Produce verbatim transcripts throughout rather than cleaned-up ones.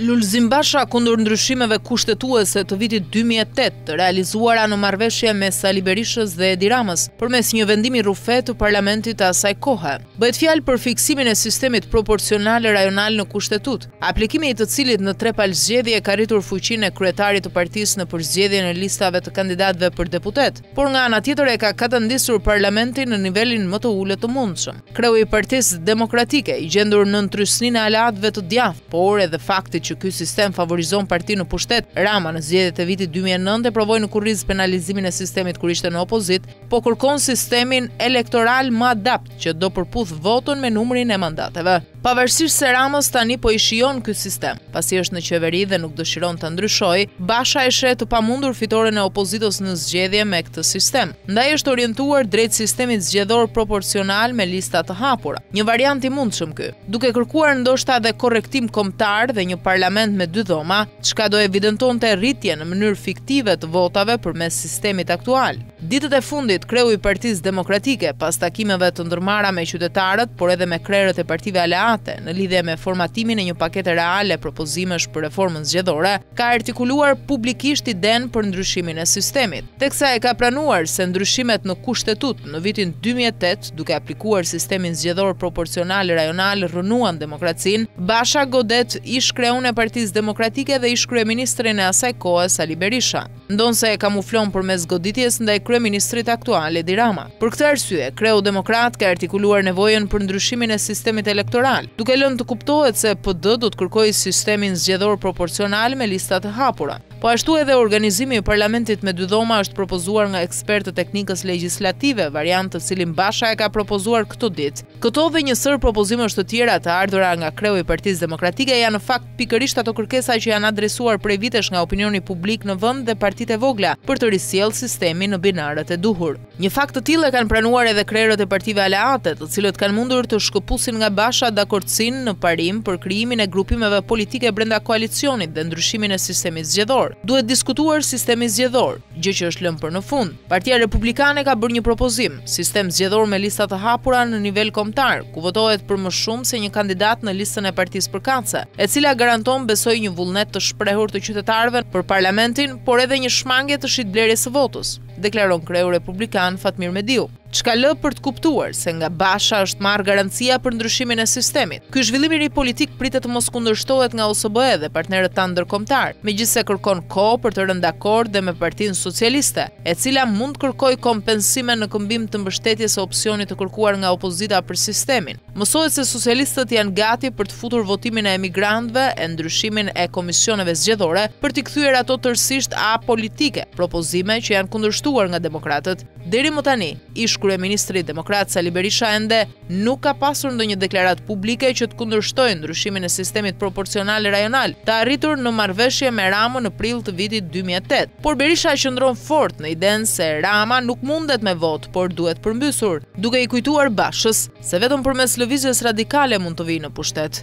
Lulzim Basha kundër ndryshimeve kushtetuese të vitit dy mijë e tetë të realizuara në marrëveshje mes Sali Berishës dhe Edi Ramës, përmes një vendimi rrufe të parlamentit të asaj kohe. Bëhet fjalë për fiksimin e sistemit proporcional rajonal në kushtetut, aplikimi i të cilit në tre palë zgjedhje ka rritur fuqinë e kryetarit të partisë në përzgjedhjen e listave të kandidatëve për deputet, por nga ana tjetër e ka katëndisur parlamentin në nivelin më të ulët të mundshëm. Kreu i Partisë Demokratike i gjendur në trysninë e aleatëve të djathtë, por edhe fakti që ky sistem favorizon partinë në pushtet, Rama në zgjedhjet e vitit dy mijë e nëntë provoi në kurriz penalizimin e sistemit kur ishte në opozit, po kërkon sistemin elektoral më adapt që do përputh votën me numrin e mandateve. Pavarësisht se Ramës tani po i shijon ky sistem, pasi është në qeveri dhe nuk dëshiron të ndryshojë, Basha e sheh të pamundur fitoren e opozitës në zgjedhje me këtë sistem. Ndaj është orientuar drejt sistemit zgjedhor proporcional me lista të hapura. Një variant i mundshëm ky, duke kërkuar ndoshta edhe korrektim kombëtar dhe një parlament me dy dhoma, çka do evidentonte rritje në mënyrë fiktive të votave përmes sistemit aktual. Ditët e fundit, kreu i Partisë Demokratike, pas takimeve të ndërmarra me qytetarët, por edhe me krerët e partive aleate, në lidhje me formatimin e një pakete reale propozimesh për reformën zgjedhore, ka artikuluar publikisht idenë për ndryshimin e sistemit, teksa e ka pranuar se ndryshimet në kushtetut në vitin dy mijë e tetë, duke aplikuar sistemin zgjedhor proporcional rajonal, rënuan demokracinë. Basha godet ish kreun e Partisë Demokratike dhe ish kryeministrin e asaj kohe Sali Berisha, ndonse e kamuflon përmes goditjes ndaj kryeministrit aktual Edi Rama. Për këtë arsye, kreu demokrat ka artikuluar nevojën për ndryshimin e sistemit elektoral, duke lënë të kuptohet se P D do të kërkojë sistemin zgjedhor proporcional me lista të hapura. Po ashtu edhe organizimi i parlamentit me dy dhoma është propozuar nga ekspertët e teknikës legjislative, variant të cilin Basha e ka propozuar këtë ditë. Këto dhe një sër propozimesh të tjera të ardhura nga kreu i Partisë Demokratike janë në fakt pikërisht ato kërkesa që janë adresuar prej vitesh nga opinioni publik në vend dhe partitë e vogla për të risjellë sistemin në binarët e duhur. Një fakt të tillë e kanë pranuar edhe krerët e partive aleate, të cilët kanë mundur të shkëpusin nga Basha dakordsinë në parim për krijimin e grupimeve politike brenda koalicionit dhe ndryshimin e sistemit zgjedhor. Duhet diskutuar sistemi zgjedhor, gjë që është lënë për në fund. Partia Republikane ka bërë një propozim, sistem zgjedhor me lista të hapura në nivel kombëtar, ku votohet për më shumë se një kandidat në listën e partisë përkatëse, e cila garanton besoj një vullnet të shprehur të qytetarëve për parlamentin, por edhe një shmangje të shitblerjes së votës, deklaron kreu republikan Fatmir Mediu, çka lë për të kuptuar se nga Basha është marrë garancia për ndryshimin e sistemit. Ky zhvillim i ri politik pritet të mos kundërshtohet nga O S B E dhe partnerët tanë ndërkombëtar, megjithëse kërkon kohë për të rënë dakord dhe me Partinë Socialiste, e cila mund të kërkojë kompensime në këmbim të mbështetjes së opsionit të kërkuar nga opozita për sistemin. Mësohet se socialistët janë gati për të futur votimin e emigrantëve e ndryshimin e komisioneve zgjedhore për t'i kthyer ato tërësisht apolitike, propozime që janë kundërshtuar nga demokratët. Deri më tani, ish kryeministri demokrat Sali Berisha ende nuk ka pasur ndonjë deklaratë publike që të kundërshtojë ndryshimin e sistemit proporcional rajonal, të arritur në marrëveshje me Ramën në prill të vitit dy mijë e tetë. Por Berisha qëndron fort në idenë se Rama nuk mundet me votë, por duhet përmbysur, duke i kujtuar Bashës se vetëm përmes lëvizjes radikale mund të vijë në pushtet.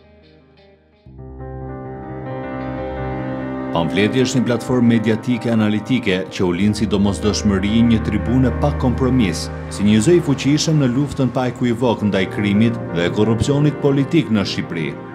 Pamfleti është një platformë mediatike analitike që u lind si domosdoshmëri një tribune pa kompromis, si një zë i fuqishëm në luftën pa ekuivok ndaj krimit dhe korrupsionit politik në Shqipëri.